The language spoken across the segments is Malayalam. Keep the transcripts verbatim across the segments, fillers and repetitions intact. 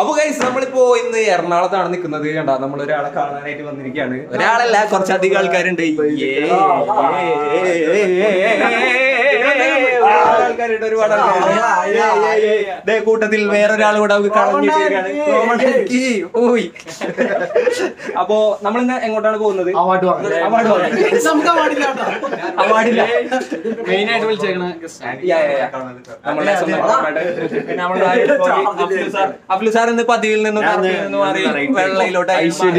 അപ്പൊ ഗൈസ് നമ്മളിപ്പോ ഇന്ന് എറണാകുളത്താണ് നിൽക്കുന്നത്. കണ്ടാ നമ്മൾ ഒരാളെ കാണാനായിട്ട് വന്നിരിക്കുകയാണ്. ഒരാളല്ല, കുറച്ചധികം ആൾക്കാരുണ്ട്. ആൾക്കാരുണ്ട്, ഒരുപാട് ആൾക്കാരുണ്ട്. കൂട്ടത്തിൽ വേറൊരാൾ കൂടെ കളഞ്ഞിട്ടിരിക്കുകയാണ്. അപ്പോ നമ്മളിന്ന് എങ്ങോട്ടാണ് പോകുന്നത്? അവാർഡില്ല മെയിൻ ആയിട്ട് വിളിച്ചേക്കണ അഫ്ലു സാർ ഇന്ന് പതിവിൽ നിന്നും വെള്ളയിലോട്ട്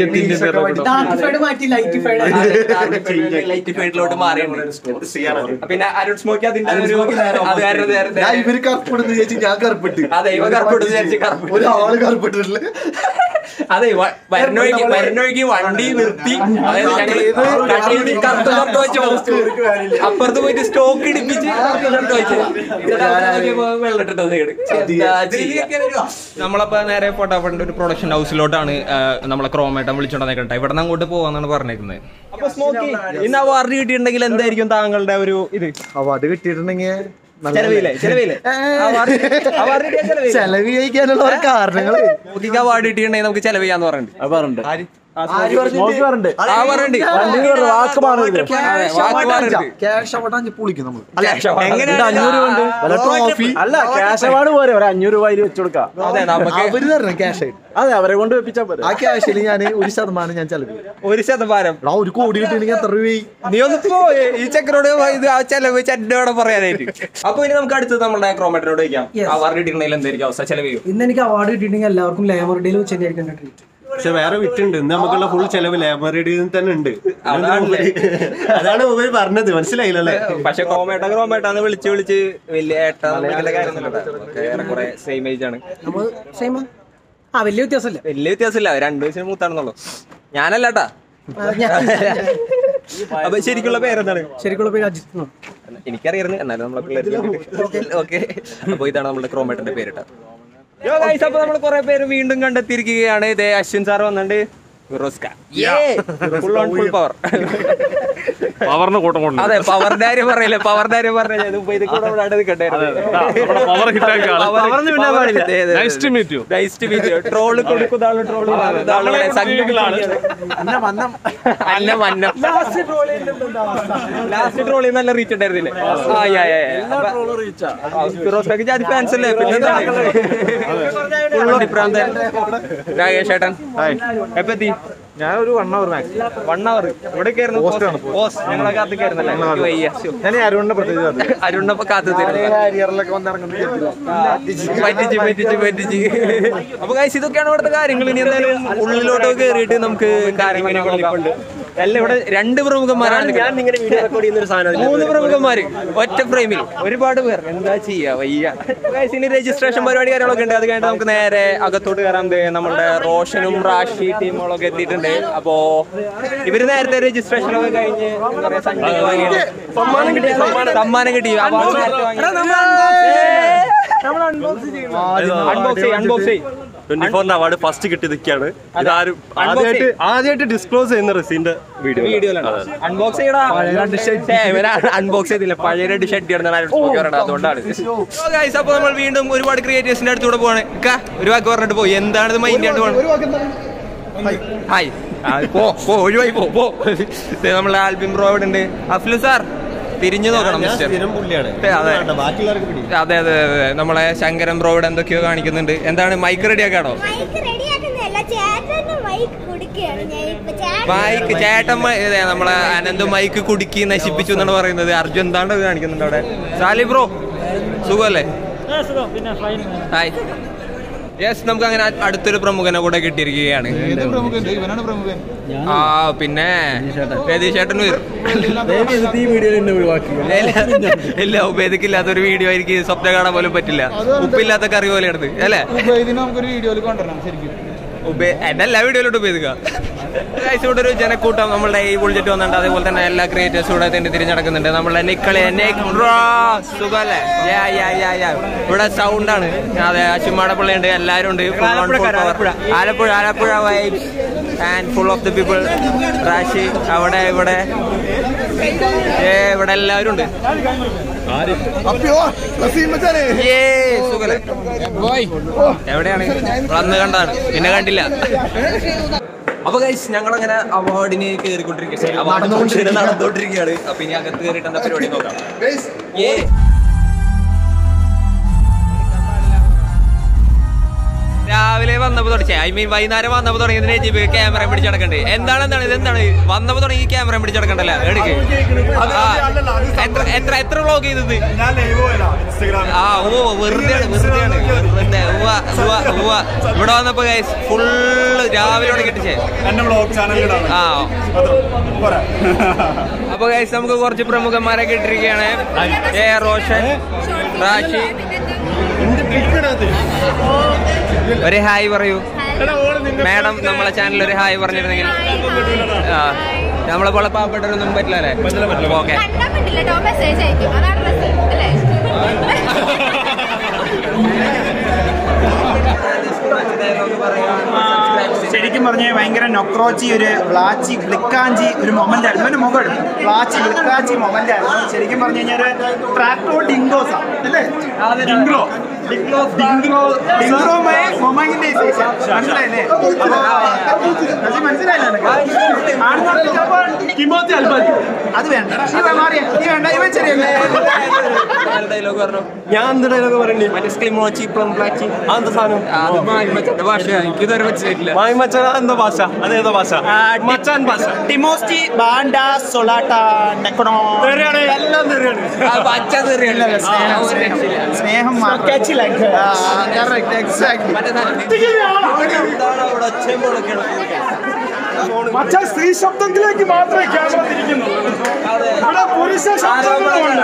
ലൈറ്റിഫൈഡിലോട്ട് മാറിയിട്ടുണ്ട്. പിന്നെ അരുൺ സ്മോക്കി അതിന്റെ ഒരു ഇവര് കറുപ്പെടുന്ന് വിചാരിച്ചു ഞാൻ കറുപ്പിട്ട്. അതെ, ഇവ കറുപ്പിട്ട് വിചാരിച്ച് കറുപ്പ് ഒരാള് കറുപ്പിട്ടില്ല. അതെ, വരണൊഴുകി വരണൊഴുകി വണ്ടി നിർത്തി. അതായത് ഞങ്ങള് കറുത്ത ഷർട്ട് വെച്ച് അപ്പുറത്ത് പോയിട്ട് സ്റ്റോക്ക് ഇടിപ്പിച്ച് ഷർട്ട് വെച്ച് വെള്ളട്ടിട്ടത്. നമ്മളപ്പോ നേരെ ഫോട്ടോഫോണിന്റെ ഒരു പ്രൊഡക്ഷൻ ഹൗസിലോട്ടാണ് നമ്മളെ ക്രോമേട്ടൻ വിളിച്ചോണ്ടെന്നിട്ട് ഇവിടെ നിന്ന് അങ്ങോട്ട് പോവാന്നാണ് പറഞ്ഞിരുന്നത്. അപ്പൊ സ്മോക്കി, ഇന്ന് അവാർഡ് കിട്ടിയിട്ടുണ്ടെങ്കിൽ എന്തായിരിക്കും താങ്കളുടെ ഒരു ഇത്? അവാർഡ് കിട്ടിയിട്ടുണ്ടെങ്കിൽ ചെലവ് കഴിക്കാനുള്ള കാരണങ്ങള് അവാർഡ് കിട്ടിയിട്ടുണ്ടെങ്കിൽ നമുക്ക് ചെലവ് ചെയ്യാന്ന് പറഞ്ഞിട്ടുണ്ട്. അഞ്ഞൂറ് രൂപ വെച്ചു കൊടുക്കാം. അതെ, അവരെ കൊണ്ട് വെപ്പിച്ചാൽ പോലെ. ആ ക്യാഷിൽ ഞാൻ ഒരു ശതമാനം ഞാൻ ചെലവ് ഒരു ശതമാനം ഒരു കോടി കിട്ടിയിട്ടുണ്ടെങ്കിൽ എത്ര രൂപ? നീ ഒന്ന് പോ ഈ ചക്കരോട് ഇത് ആ ചെലവ് ചെന്നോടെ പറയാനായിട്ട്. അപ്പൊ ഇനി നമുക്ക് അടുത്തത് നമ്മുടെ ക്രോമേറ്ററോട് ചോദിക്കാം. അവാർഡ് കിട്ടിയിട്ടുണ്ടെങ്കിൽ എന്തായിരിക്കും അവസ്ഥ? ചെലവ് ചെയ്യും. ഇന്ന് എനിക്ക് അവാർഡ് കിട്ടിയിട്ടുണ്ടെങ്കിൽ എല്ലാവർക്കും ലേബർ ഡേയിൽ വെച്ച് തന്നെയായിരിക്കും ട്രീറ്റ്. പക്ഷെ വേറെ വിറ്റുണ്ട്, ഇന്ന് നമുക്കുള്ള ഫുൾ ചെലവ് ലേബർ ഡേയിൽ തന്നെ ഉണ്ട്. അതാണ് മൊബൈൽ പറഞ്ഞത്, മനസ്സിലായില്ലല്ലേ? പക്ഷെ ക്രോമേട്ട ക്രോമേട്ടാന്ന് വിളിച്ച് വിളിച്ച് വലിയ ഏട്ടാ കാര്യമൊന്നുമില്ല. സെയിം ഏജ് ആണ്. ആ, വലിയ വ്യത്യാസമില്ല വലിയ വ്യത്യാസമില്ല രണ്ടു വയസ്സിന് മൂത്താണെന്നുള്ളൂ. ഞാനല്ലാട്ടാ. അപ്പൊ ശരിക്കുള്ള പേരെന്താണ്? ശരിക്കുള്ള പേര് അജിത്ത്. എനിക്കറിയായിരുന്നു, എന്നാലും നമ്മളെ പിള്ളേർ. ഓക്കെ, അപ്പൊ ഇതാണ് നമ്മുടെ ക്രോമേട്ടന്റെ പേരിട്ട. അപ്പൊ നമ്മൾ കുറെ പേര് വീണ്ടും കണ്ടെത്തിയിരിക്കുകയാണ്. ഇതേ അശ്വിൻ സാർ വന്നിട്ടുണ്ട്. അതെ, പവറിന്റെ കാര്യം പറയില്ലേ, പവറിന്റെ കാര്യം പറഞ്ഞാൽ ട്രോള് കൊടുക്കുന്ന ആള് ട്രോള് ലാസ്റ്റ് ട്രോളി നല്ല റീച്ച് ഉണ്ടായിരുന്നില്ലേ? ഫിറോസ്ഖാക്ക് ജാതി ഫാൻസ് അല്ലേ? പിന്നെ രാകേഷ് ചേട്ടൻ എപ്പ എത്തി? ഞാനൊരു one hour max one hour ഇവിടെ ഞങ്ങളെ കാത്തിക്കായിരുന്നല്ലേ? ഞാൻ അരുണിനെ പ്രത്യേകിച്ച് അരുണിനൊപ്പം കാത്തു പറ്റിച്ച് പറ്റിച്ച് പറ്റിച്ച്. അപ്പൊ ഗൈസ്, ഇതൊക്കെയാണ് ഇവിടുത്തെ കാര്യങ്ങൾ. ഇനി എന്തായാലും ഉള്ളിലോട്ട് കയറിയിട്ട് നമുക്ക് കാര്യങ്ങളുണ്ട്. അല്ല, ഇവിടെ രണ്ട് പ്രമുഖന്മാരാണ്. ഞാൻ ഇങ്ങനെ വീഡിയോ റെക്കോർഡ് ചെയ്യുന്ന ഒരു സാധനം. മൂന്ന് പ്രമുഖന്മാര് ഒറ്റ ഫ്രെയിമിൽ, ഒരുപാട് പേർ. എന്താ ചെയ്യാ, വയ്യ. ഇനി രജിസ്ട്രേഷൻ പരിപാടി കാര്യങ്ങളൊക്കെ ഉണ്ട്. അത് കഴിഞ്ഞിട്ട് നമുക്ക് നേരെ അകത്തോട്ട് കയറാൻ നമ്മുടെ റോഷനും റാഷി ടീമുകളൊക്കെ എത്തിയിട്ടുണ്ട്. അപ്പോ ഇവര് നേരത്തെ രജിസ്ട്രേഷൻ ഒക്കെ കഴിഞ്ഞ് സമ്മാനം കിട്ടി സമ്മാനം കിട്ടി അവാർഡ് ഫസ്റ്റ് കിട്ടിയതൊക്കെയാണ്. ആദ്യമായിട്ട് ഡിസ്ക്ലോസ് ചെയ്യുന്ന റെസിന്റെ വീഡിയോ വീഡിയോയിലാണ് അൺബോക്സ് ചെയ്യണം. അൺബോക്സ് ചെയ്തില്ല, പഴയ രണ്ട് ഷർട്ട് അതുകൊണ്ടാണ്. അപ്പൊ നമ്മൾ വീണ്ടും ഒരുപാട് ക്രിയേറ്റേഴ്സിന്റെ അടുത്തൂടെ പോവാണ്. ഒരു വാക്ക് പറഞ്ഞിട്ട് പോയി. എന്താണിത് മൈൻഡ് ആയിട്ട് പോകണം? ഹായ്, പോ പോ ഒഴിവായി പോ പോ. നമ്മളെ ആൽബിൻ ബ്രോ ഇവിടെ ഉണ്ട്. അഫ്ലു സാർ തിരിഞ്ഞു നോക്കണം. അതെ അതെ അതെ, നമ്മളെ ശങ്കരൻ ബ്രോ ഇവിടെ എന്തൊക്കെയോ കാണിക്കുന്നുണ്ട്. എന്താണ് മൈക്ക് റെഡിയാക്കാണോ? മൈക്ക് ചേട്ടൻ നമ്മളെ അനന്ത് മൈക്ക് കുടുക്കി നശിപ്പിച്ചു എന്നാണ് പറയുന്നത്. അർജുൻ എന്താണ് കാണിക്കുന്നുണ്ട് അവിടെ? സാലി ബ്രോ സുഖല്ലേ? ഹായ്. യെസ്, നമുക്ക് അങ്ങനെ അടുത്തൊരു പ്രമുഖനെ കൂടെ കിട്ടിയിരിക്കുകയാണ്. ആ, പിന്നെ രതീഷ് ചേട്ടൻ ഇല്ല, ഉപേദിക്കില്ലാത്തൊരു വീഡിയോ എനിക്ക് സ്വപ്നം കാണാൻ പോലും പറ്റില്ല. ഉപ്പില്ലാത്ത കറി പോലെ എടുത്ത് അല്ലേ? എല്ലാ വീഡിയോയിലോട്ട് ഉപയോഗിക്കുക. ഇവിടെ ഒരു ജനക്കൂട്ടം നമ്മളുടെ ഈ ബുൾജറ്റ് വന്നിട്ടുണ്ട്. അതേപോലെ തന്നെ എല്ലാ ക്രിയേറ്റേഴ്സും ഇവിടെ തന്നെ തിരിഞ്ഞടക്കുന്നുണ്ട്. നമ്മളെ നിക്കളെ സുഖല്ലേ? ഇവിടെ സൗണ്ടാണ്. അതെ, അശ്വമാടപ്പിള്ളുണ്ട്, എല്ലാവരും ഉണ്ട്. Alappuzha Alappuzha vibes and full of the people. Rashi അവിടെ ഇവിടെ ഇവിടെ എല്ലാവരും ഉണ്ട്. എവിടെയാണ് അന്ന് കണ്ടാണ് പിന്നെ കണ്ടില്ല. അപ്പൊ ഗൈസ് ഞങ്ങളങ്ങനെ അവാർഡിന് കയറിക്കൊണ്ടിരിക്കുകയാണ്, അവാർഡ് നടന്നുകൊണ്ടിരിക്കുകയാണ്. അപ്പൊ ഇനി അകത്ത് കയറിയിട്ട് എന്താ പരിപാടി നോക്കാം. ഏ രാവിലെ വന്നപ്പോ തുടങ്ങി, ഐ മീൻ വൈകുന്നേരം വന്നപ്പോ തുടങ്ങിയതിന് ജിബ് ക്യാമറ പിടിച്ച് നടക്കണ്ടേ. എന്താണ് എന്താണ് ഇത് എന്താണ് വന്നപ്പോ തുടങ്ങി ക്യാമറ പിടിച്ച് നടക്കണ്ടല്ലോ. എടുക്ക് എത്ര എത്ര എത്ര വ്ളോഗ് ചെയ്തത്? ആ ഓ വെറുതെയാണ് വെറുതെയാണ് വെറുതെ. ഇവിടെ വന്നപ്പോ ഗൈസ് ഫുള്ള് രാവിലെ തുടങ്ങിട്ടേ. ആ അപ്പൊ ഗൈസ് നമുക്ക് കുറച്ച് പ്രമുഖന്മാരൊക്കെ ഇട്ടിരിക്കുകയാണ്. എ റോഷൻ, റാഷി. ഒരു ഹായ് പറയൂ മാഡം. നമ്മളെ ചാനൽ ഒരു ഹായ് പറഞ്ഞിരുന്നെങ്കിൽ. ആ നമ്മളെ പോലെ പാവപ്പെട്ടവരൊന്നും പറ്റില്ല അല്ലേ? ഓക്കെ ശരിക്കും പറഞ്ഞ ഭയങ്കര നൊക്രോച്ചി ഒരു ബ്ലാച്ചി ബ്ലിക്കാഞ്ചി ഒരു മൊമെന്റ് ആയിരുന്നു. ഒരു മുഖം ബ്ലാച്ചി ബ്ലിക്കാച്ചി മൊമെന്റ് ആയിരുന്നു. ശരിക്കും പറഞ്ഞു കഴിഞ്ഞാൽ ഒരു ട്രാക്ടോ ഡിങ്കോസാ അല്ലേ? ഡിംഗ്രോ മനസ്സിലായില്ലേ? അത് വേണ്ട വേണ്ട ഇവൻ ചെറിയ ഡയലോഗ് പറഞ്ഞു. ഞാൻ എന്ത് ഡയലോഗ് പറയണ്ടേ? മറ്റേ സ്ക്ലിമോച്ചി പ്ലം ബ്ലാച്ചി അതെന്താ സാധനം? ഭാഷ എനിക്കിതുവരെ മനസ്സിലായിട്ടില്ല. മായി മച്ചാൻ എന്താ ഭാഷ? അതേതാ ഭാഷ? മച്ചാൻ ഭാഷ. ടിമോസ്റ്റി ബാൻഡ സൊളാട്ട നെക്കണോ എല്ലാം തെറിയാണ്. സ്നേഹം സ്ത്രീ ശബ്ദത്തിലേക്ക് മാത്രമേ ക്യാമറ തിരിക്കുന്നുള്ളൂ. ഇവിടെ പുരുഷ ശബ്ദങ്ങളുണ്ട്.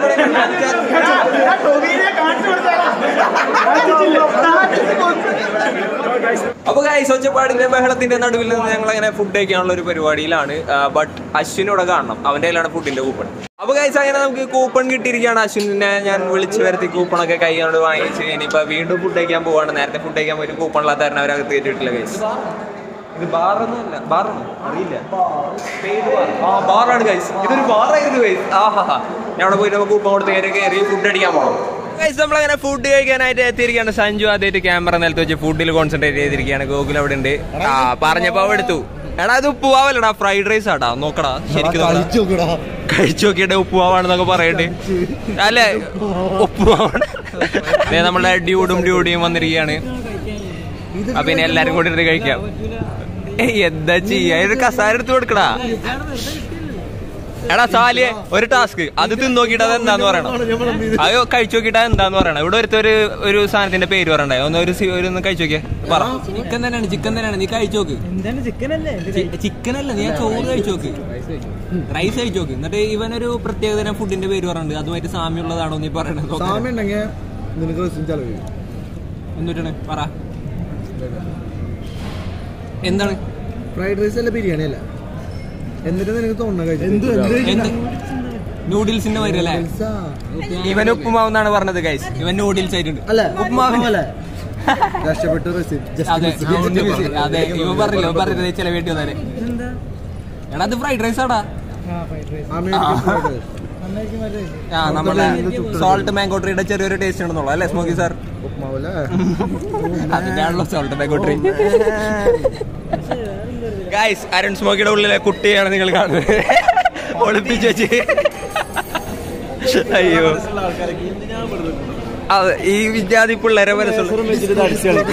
അപ്പൊ ഗൈസ് ഒച്ചപ്പാടിന്റെ ബഹളത്തിന്റെ നടുവിൽ നിന്ന് ഞങ്ങൾ അങ്ങനെ ഫുഡ് കഴിക്കാനുള്ള ഒരു പരിപാടിയിലാണ്. ബട്ട് അശ്വിനോടെ കാണണം, അവന്റെ കയ്യിലാണ് ഫുഡിന്റെ കൂപ്പൺ. അപ്പൊ ഗൈസ് അങ്ങനെ നമുക്ക് കൂപ്പൺ കിട്ടിയിരിക്കുകയാണ്. അശ്വിനെ ഞാൻ വിളിച്ചു വരുത്തി കൂപ്പണൊക്കെ കൈകൊണ്ട് വാങ്ങിച്ച് ഇനിയിപ്പോ വീണ്ടും ഫുഡ് കഴിക്കാൻ പോവാണ്. നേരത്തെ ഫുഡ് കഴിക്കാൻ പോയി കൂപ്പണില്ലാത്ത കാരണം അവരകത്ത് കയറ്റിട്ടില്ല ഗൈസ്. ഇത് ബാറൊന്നുമല്ല, ബാറാണോ അറിയില്ല. ആ ബാറാണ് ഗൈസ്, ഇതൊരു ബാറായിരുന്നു ഗൈസ്. ആഹാ ഞാൻ അവിടെ പോയിട്ട് കൂപ്പൺ കൊടുത്ത് കയറി കയറി ഫുഡ് അടിക്കാൻ പോകണം. നമ്മളങ്ങനെ ഫുഡ് കഴിക്കാനായിട്ട് എത്തിയിരിക്കുകയാണ്. സഞ്ജു ആദ്യമായിട്ട് ക്യാമറ നിലത്ത് വെച്ച് ഫുഡിൽ കോൺസെൻട്രേറ്റ് ചെയ്തിരിക്കുകയാണ്. ഗോകുൽ അവിടെ ഉണ്ട്. ആ പറഞ്ഞപ്പോ എടുത്തു. എടാ അത് ഉപ്പുവാവല്ലടാ, ഫ്രൈഡ് റൈസ് ആടാ. നോക്കടാ ശരിക്കും കഴിച്ചു നോക്കിയിട്ട് ഉപ്പുവാവാണെന്നൊക്കെ പറയട്ടെ. അല്ലേ ഉപ്പുവാവാണ്. നമ്മളെ ഡ്യൂഡും ഡ്യൂഡിയും വന്നിരിക്കുകയാണ്. അപ്പൊ ഇനി എല്ലാരും കൂടി കഴിക്കാം. എന്താ ചെയ്യാ, ഒരു കസാര എടുത്ത് കൊടുക്കടാ. എടാ സാലിയെ ഒരു ടാസ്ക് അത് തിന്ന് നോക്കിയിട്ട് അത് എന്താന്ന് പറയണം. അത് കഴിച്ചു നോക്കിയിട്ട് എന്താന്ന് പറയണം. ഇവിടെ ഒരുത്തൊരു ഒരു സാധനത്തിന്റെ പേര് പറയണ്ടേ. ഒന്ന് ഒരു ഒന്ന് കഴിച്ചു നോക്കിയേ പറ. ചിക്കൻ തന്നെയാണ്, ചിക്കൻ തന്നെയാണ്. നീ കഴിച്ചു നോക്ക്. ചിക്കൻ അല്ല, നീ ആ ചോറ് കഴിച്ചു നോക്ക്, റൈസ് കഴിച്ചു നോക്ക്. എന്നിട്ട് ഇവനൊരു പ്രത്യേകതരം ഫുഡിന്റെ പേര് പറയുന്നുണ്ട്. അതുമായിട്ട് സാമ്യമുള്ളതാണോ നീ പറയണത്? എന്നിട്ടാണ് പറ. എന്താണ് ഫ്രൈഡ് റൈസ് അല്ല ബിരിയാണി അല്ല? എന്നിട്ട് നിനക്ക് തോന്നുന്ന നൂഡിൽസിന്റെ പേര് അല്ലേ? ഇവൻ ഉപ്പുമാവെന്നാണ് പറഞ്ഞത് ഗൈസ്. ഇവൻ നൂഡിൽസ് ആയിട്ടുണ്ട്. ഉപ്പുമാവല്ലേ? അതെ ഇവ പറഞ്ഞില്ല, പറഞ്ഞത് ചില വീട്ടിൽ വന്നാല്. എടാ അത് ഫ്രൈഡ് റൈസ് ആടാ. ആ നമ്മളെ സോൾട്ട് മാംഗോ ട്രീയുടെ ചെറിയൊരു ടേസ്റ്റ് ഉണ്ടെന്നുള്ളു അല്ലേ സ്മോക്കി സാർ? അതിന്റെ ആണല്ലോ salt mango tree. Guys Arun സ്മോക്കിയുടെ ഉള്ളിലെ കുട്ടിയാണ് നിങ്ങൾ കാണുന്നത്. ഒളിപ്പിച്ച് വെച്ച്. അയ്യോ അതെ ഈ വിദ്യാർത്ഥി പിള്ളേരെ മനസ്സുള്ള.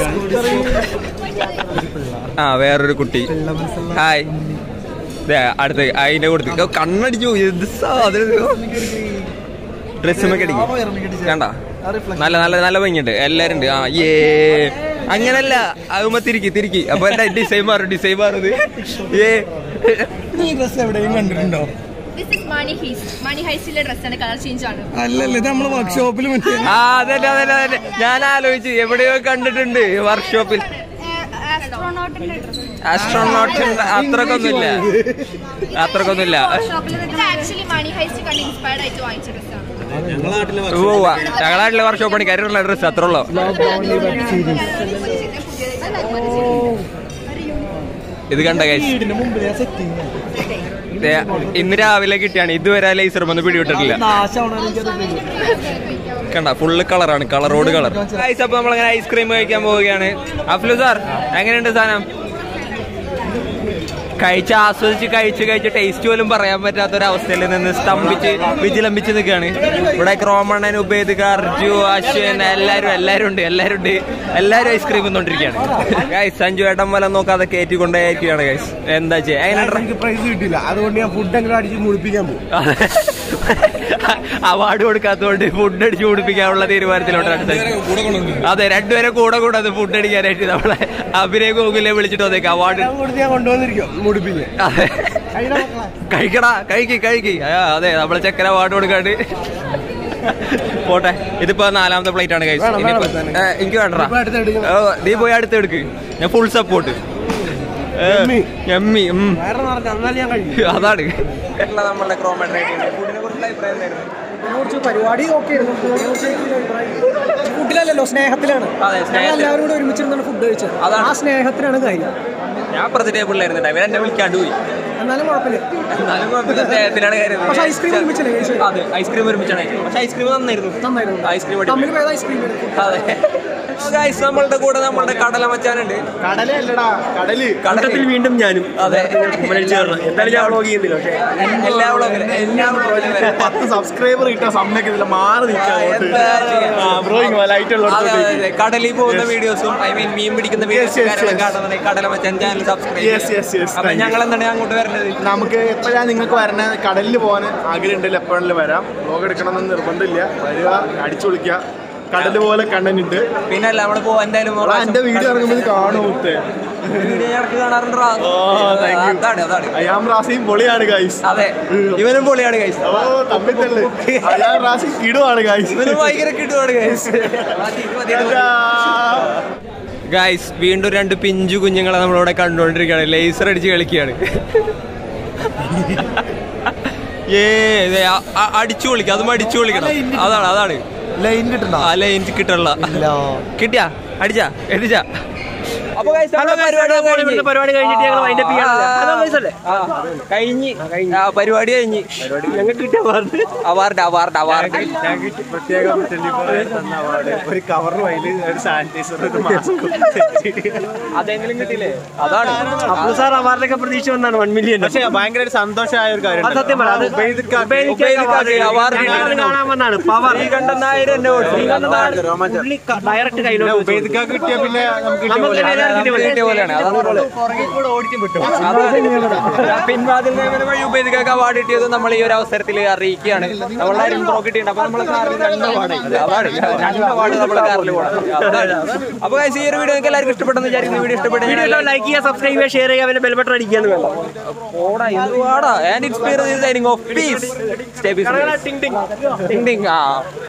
ആ വേറൊരു കുട്ടി. ഹായ്. അടുത്ത് അതിന്റെ കൊടുത്ത് കണ്ണടിച്ചു. എന്ത് സാധനം ഡ്രസ്സൊക്കെ അടിക്കും കണ്ട. നല്ല നല്ല നല്ല ഭംഗിയുണ്ട്. എല്ലാരും ഉണ്ട്. ആ ഏ അങ്ങനല്ല, ആകുമ്പോ തിരിക്കി തിരിക്കി. അപ്പൊ എന്താ ഡിസൈൻ മാറും, ഡിസൈൻ മാറുന്നത്. ഏ ഈ ഡ്രസ് എവിടെയും കണ്ടിട്ടുണ്ടോ? അല്ലല്ലേ നമ്മള് വർക്ക്ഷോപ്പിൽ. ആ അതന്നെ അതന്നെ അതന്നെ ഞാൻ ആലോചിച്ചു എവിടെയോ കണ്ടിട്ടുണ്ട് വർക്ക്ഷോപ്പിൽ. ആസ്ട്രോനോട്ട് അത്രക്കൊന്നുമില്ല, അത്രക്കൊന്നുമില്ല. ഓ ഞങ്ങളെ നാട്ടിലെ വർക്ക്ഷോപ്പ് പണിക്കാരുള്ള ഡ്രസ് അത്ര ഉള്ളു. ഇത് കണ്ട ഗൈസ് ഇന്ന് രാവിലെ കിട്ടിയാണ്, ഇതുവരെ ലേസർ വന്ന് പിടിവിട്ടിട്ടില്ല. കണ്ട ഫുള്ള് കളറാണ്, കളറോട് കളർ. ഗൈസ് അപ്പൊ നമ്മളങ്ങനെ ഐസ്ക്രീം കഴിക്കാൻ പോവുകയാണ്. അഫ്ലു സാർ എങ്ങനെയുണ്ട് സാധനം? കഴിച്ച് ആസ്വദിച്ച് കഴിച്ച് കഴിച്ച് ടേസ്റ്റ് പോലും പറയാൻ പറ്റാത്തൊരവസ്ഥയിൽ നിന്ന് സ്തംഭിച്ച് വിജിലംബിച്ച് നിൽക്കുകയാണ്. ഇവിടെ ക്രോമണ്ണൻ, ഉബേദ്, അർജു, അശ്വൻ എല്ലാരും എല്ലാരും ഉണ്ട് എല്ലാരും ഉണ്ട് എല്ലാരും ഐസ്ക്രീം തിന്നോണ്ടിരിക്കുകയാണ്. ഗൈസ് സഞ്ജു ഏട്ടൻ വല നോക്കാതെ കയറ്റിക്കൊണ്ടേയിരിക്കുകയാണ്. ഗൈസ് എന്താ ചെയ്യാ, എനിക്ക് പ്രൈസ് കിട്ടില്ല, അതുകൊണ്ട് ഞാൻ ഫുഡ് അങ്ങനെ അടിച്ച് മുടിപ്പിക്കാൻ പോകും. അവാർഡ് കൊടുക്കാത്തതുകൊണ്ട് ഫുഡ് അടിച്ച് കുടിപ്പിക്കാനുള്ള തീരുമാനത്തിലോട്ട് അടുത്ത. അതെ, രണ്ടുപേരെ കൂടെ കൂടെ അത് ഫുഡ് അടിക്കാനായിട്ട് നമ്മളെ അഭിനയ ഗോകുലെ വിളിച്ചിട്ട് വന്നേക്ക് അവാർഡ് ഞാൻ കൊണ്ടുവന്നിരിക്കും മുടിപ്പിക്കാൻ. അതെ, കഴിക്കടാ കഴിക്ക് കഴിക്ക്. അതെ, നമ്മളെ ചെക്കന അവാർഡ് കൊടുക്കാണ്ട് പോട്ടെ. ഇതിപ്പോ നാലാമത്തെ പ്ലേറ്റ് ആണ് കഴിച്ചത്. എനിക്ക് വേണ്ടടാ, നീ പോയി അടുത്തെടുക്ക്, ഞാൻ ഫുൾ സപ്പോർട്ട്. എമ്മി അതാണ് നമ്മളുടെ പരിപാടി ഓക്കെ ഫുഡിലല്ലോ, സ്നേഹത്തിലാണ്. എല്ലാവരും കൂടെ ഒരുമിച്ചിരുന്നാണ് ഫുഡ് കഴിച്ചത്. ആ സ്നേഹത്തിലാണ് കാര്യം. ഞാൻ പ്രതി ടേബിളിലായിരുന്നു, എന്നെ വിളിക്കാണ്ട് പോയി. എന്നാലും കുഴപ്പമില്ല, എന്നാലും കുഴപ്പമില്ല, സ്നേഹത്തിലാണ് കാര്യം. പക്ഷെ ഐസ്ക്രീം ഒരുമിച്ചല്ലേ കഴിച്ചത്? അതെ, ഐസ്ക്രീം ഒരുമിച്ചാണ്. പക്ഷെ ഐസ്ക്രീം നന്നായിരുന്നു, നന്നായിരുന്നു. Ice cream ice cream. അതെ ഗൈസ്, നമ്മളുടെ കൂടെ നമ്മളുടെ കടല മച്ചാനുണ്ട്. കടലല്ലടാ കടല്. കടലത്തിൽ വീണ്ടും ഞാനും. അതെ, എന്തായാലും ഞാൻ വ്ളോഗ് ചെയ്യുന്നില്ല, പക്ഷേ എല്ലാ വ്ളോഗിലും എല്ലാ വ്ളോഗിലും പത്ത് സബ്സ്ക്രൈബർ കിട്ടാൻ സമ്മതിക്കുന്നില്ല, മാറി നിൽക്കാൻ. കടലിൽ പോകുന്ന വീഡിയോസും ഐ മീൻ മീൻ പിടിക്കുന്ന വീഡിയോസും കടല മച്ചാൻ ചാനൽ സബ്സ്ക്രൈബ്. അപ്പൊ ഞങ്ങൾ എന്താണ് അങ്ങോട്ട് വരേണ്ടത്? നമുക്ക് എപ്പോഴാ നിങ്ങൾക്ക് വരണത്? കടലിൽ പോകാൻ ആഗ്രഹം ഉണ്ടല്ലോ, എപ്പോഴെങ്കിലും വരാം. വ്ളോഗ് എടുക്കണമെന്ന് നിർബന്ധമില്ല, വരിക, അടിച്ചു പൊളിക്കുക. കടല് പോലെ കണ്ടന്റ്. പിന്നെ അല്ല നമ്മള് പോവാൻ എന്തായാലും എന്റെ വീഡിയോ ഇറങ്ങുമ്പോൾ കാണും. അയാം പൊളിയാണ് ഗൈസ്. അതെ, ഇവനും പൊളിയാണ് ഗൈസ്. ഓ തമ്മിൽ തള്ളു. അയാം റാസി കിടുവാണ് ഗൈസ്. ഇവനും ഭയങ്കര കിടുവാണ് ഗൈസ്. ഗൈസ് വീണ്ടും രണ്ട് പിഞ്ചു കുഞ്ഞുങ്ങളെ നമ്മളിവിടെ കണ്ടുകൊണ്ടിരിക്കുകയാണ്. ലേസർ അടിച്ച് കളിക്കുകയാണ്. ഏ അടിച്ചു പൊളിക്കുക, അതും അടിച്ചു പൊളിക്കണം. അതാണ് അതാണ് ലൈൻ കിട്ടണ്ട. ആ ലൈൻ കിട്ടണല്ല. കിട്ടിയാ അടിച്ചാ എത്തിച്ചാ. അപ്പൊ പരിപാടി കഴിഞ്ഞിട്ട് ഞങ്ങൾ വൈൻഡപ്പ് കഴിഞ്ഞ് പരിപാടി കഴിഞ്ഞ് ഞങ്ങൾക്ക് കിട്ടിയ അവാർഡ് അവാർഡ് അവാർഡ് അവാർഡ് പ്രത്യേകം ഒരു കവറും അതിൽ ഒരു സാനിറ്റൈസർ, അതെങ്കിലും കിട്ടിയില്ലേ? അതാണ് സാർ അവാർഡൊക്കെ പ്രതീക്ഷ വന്നാണ് വൺ മില്യൺ. പക്ഷേ ഭയങ്കര ഒരു സന്തോഷമായ ഒരു കാര്യം. സത്യം ഡയറക്റ്റ് കയ്യിലോട്ട് ഉപേദിക്കാക്ക് കിട്ടിയ പിന്നെ പിൻവാതിൽ നിയമനം വഴി ഉപേദിക്കാക്ക് അവാർഡ് കിട്ടിയത് നമ്മൾ ഈ ഒരു അവസരത്തിൽ അറിയിക്കുകയാണ്. നമ്മളെ ഇൻട്രോ കിട്ടിയിട്ടുണ്ട്. അപ്പൊ നമ്മളെ കാറിൽ രണ്ട് അവാർഡ് അതാണ് രണ്ട് അവാർഡ് നമ്മളെ കാറിൽ പോകണം. അപ്പൊ ഈ ഒരു വീഡിയോ നിങ്ങൾക്ക് എല്ലാവർക്കും ഇഷ്ടപ്പെട്ടെന്ന് വിചാരിക്കുന്നു. വീഡിയോ ഇഷ്ടപ്പെട്ടെങ്കിൽ ലൈക്ക് ചെയ്യുക, സബ്സ്ക്രൈബ് ചെയ്യുക, ഷെയർ ചെയ്യുക, പിന്നെ ബെൽ ബട്ടൺ അടിക്കാന്ന് വേണം. And it's signing off. Peace. Stay peace. ടിങ് ടിങ്. ആ